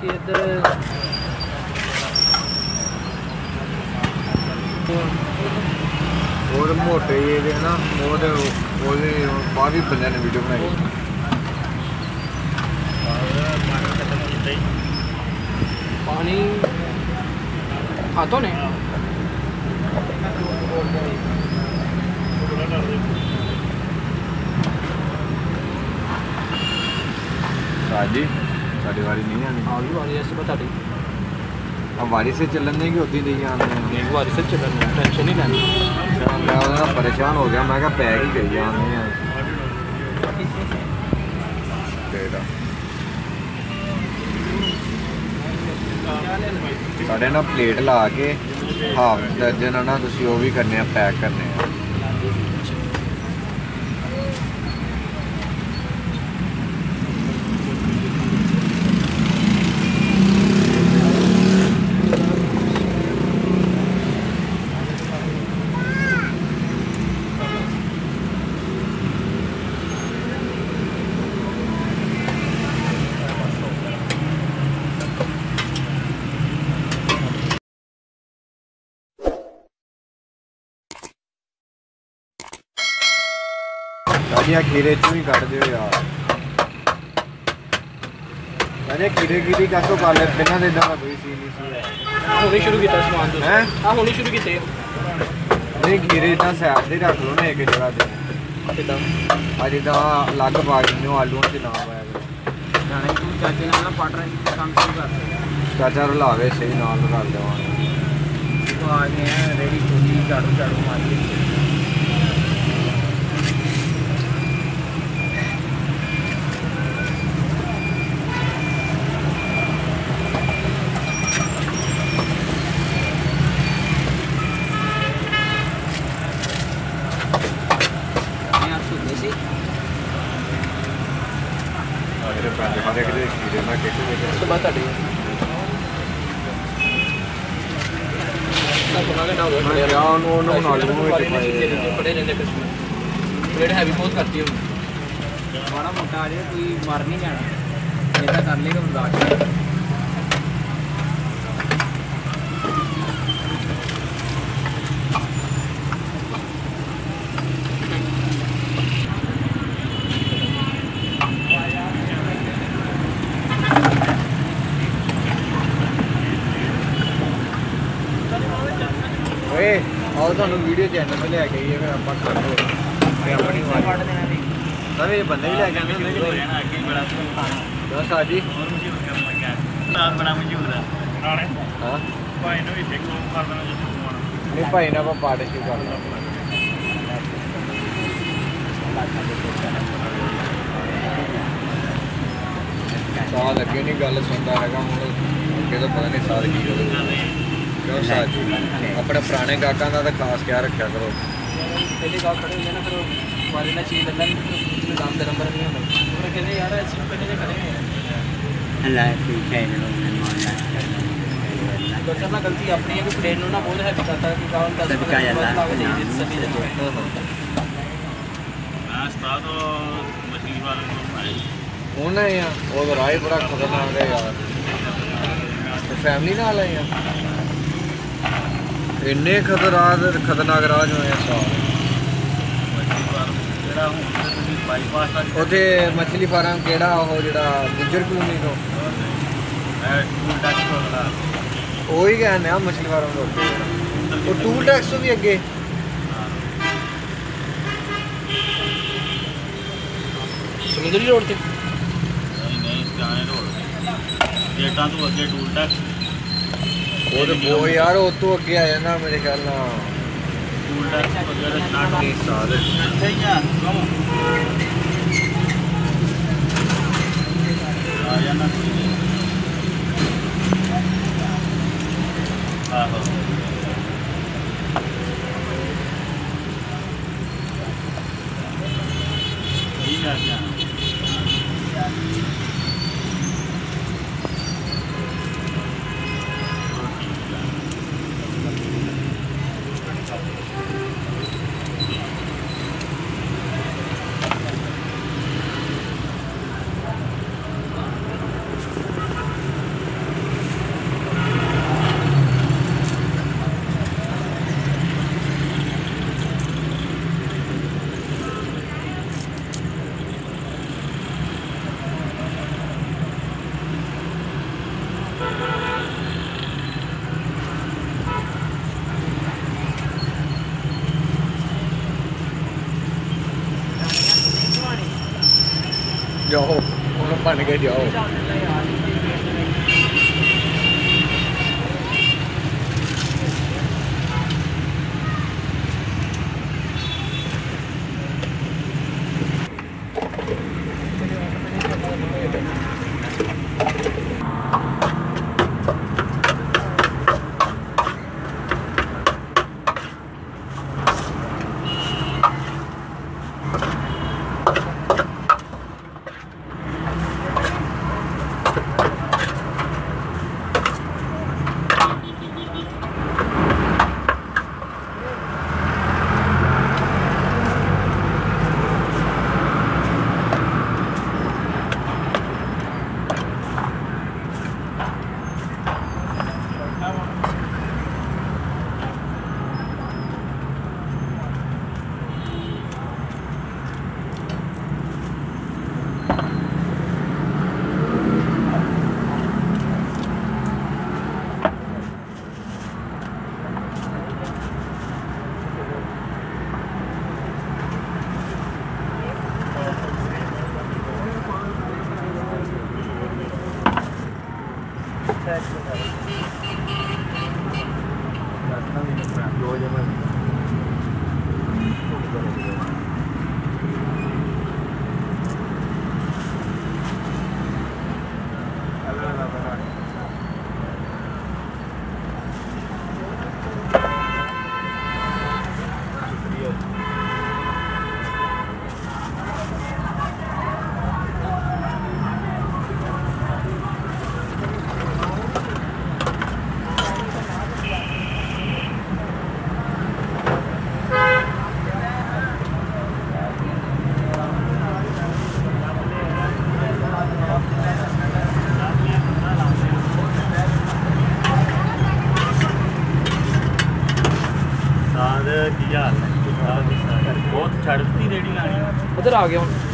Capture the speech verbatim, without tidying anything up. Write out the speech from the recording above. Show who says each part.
Speaker 1: बाकी इधर
Speaker 2: और मोटे ये ना वो बाहर भी बंदे ने वीडियो बनाई
Speaker 1: पानी हाथों ने
Speaker 2: शादी साड़ी वारी नहीं आनी
Speaker 1: हाँ भी वारी ऐसे बता दी
Speaker 2: अब वारी से चलन नहीं कि होती नहीं आने
Speaker 1: नहीं वारी से चलन टेंशन नहीं लेनी
Speaker 2: मैं उन्हें परेशान हो गया मैं क्या पैक ही गई आने साढ़े ना प्लेट ला के हाफ दर्जन ना तुसी वो भी करने पैक करने साड़ियाँ खीरे चू ही कट दो यार अरे खीरे खीरी कैसो कर ले बिना दे दवा कोई सी नहीं सी
Speaker 1: होने शुरू किया सामान तो
Speaker 2: हैं
Speaker 1: हां होने शुरू किए
Speaker 2: नहीं खीरे इतना साइड से रख लो ना एक जगह पे
Speaker 1: किदा
Speaker 2: आज इदा अलग पा दिनो आलूओं से ना पाया
Speaker 1: जाने तू चाचे नाल ना पार्टनर काम शुरू कर
Speaker 2: चाचा रलावे सही नाल कर देवांगे
Speaker 1: तो आ गए हैं रेडी चोली झाड़ू झाड़ू मार के सुबह तक बहुत करती है बड़ा मोटा आ जाए कोई मर नहीं जाना ऐसा कर लेगा बर्दाश्त
Speaker 2: और तुहानू वीडियो चैनल पे लैके आइए फिर आप कर लो अपनी सर ये बंदे भी लैके आने बस आज ही
Speaker 3: बड़ा मशहूर है
Speaker 2: हाँ
Speaker 3: भाई ने भी देखो कर देना जो
Speaker 2: नहीं भाई ना आप पार्टनरशिप कर लो साल अगे नहीं गल सुनता है हूँ अगे तो पता नहीं साल की क्यों साज अपने पुराने गाहकों का तो खास ख्याल रखा करो
Speaker 1: पहले गाँव खड़े हुए ना फिर वाले ना चीज लगा निजाम का नंबर नहीं होता कहते यार ऐसे पहले से खड़े हैं तो चलना गलती अपनी है कि प्लेन ना बहुत है बताता है कि गाँव का सभी
Speaker 3: मछली वाले
Speaker 2: उन्हें यार वो तो राह बड़ा खतरनाक है यार तो फैमिली नाल है यार इन्ने खतरनाक खतरनाक राज होए साल उथे मछली फार्म केड़ा वो जेड़ा गुजर कॉलोनी तो वही कहने आ मछली फार्म तो वो टूल टैक्स तो भी अगे
Speaker 1: समुद्री रोड से
Speaker 3: गेटा तो अगे टूल टैक्स
Speaker 2: वो तो वो यार वो तो अगे आ जाना मेरे ख्याल ना
Speaker 3: टूल टैक्स वगैरह स्टार्ट
Speaker 2: सारे
Speaker 3: आ जाना आहो ठीक है क्या
Speaker 2: बन के जाओ।
Speaker 3: बहुत छड़ती रेडी लानी
Speaker 1: उधर आ गया हूँ।